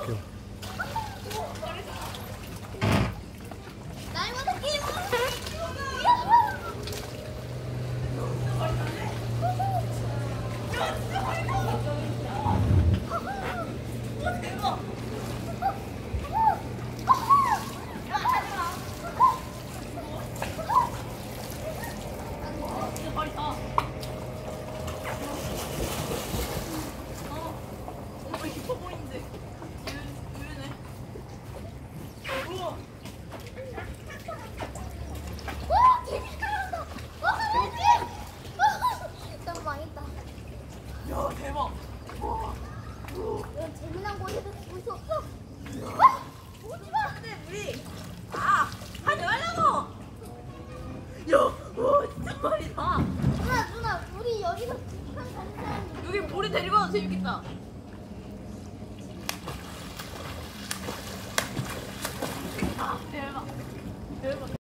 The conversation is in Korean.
어떡해요. 야, 대박! 와. 이런 재미난 곳에서 볼 수 없어. 오지 마! 근데 우리 하지 말라고! 야, 와, 진짜 말이다. 누나, 우리 여기서 북한 가는 사람. 여기 물이 데리고 와도 재밌겠다.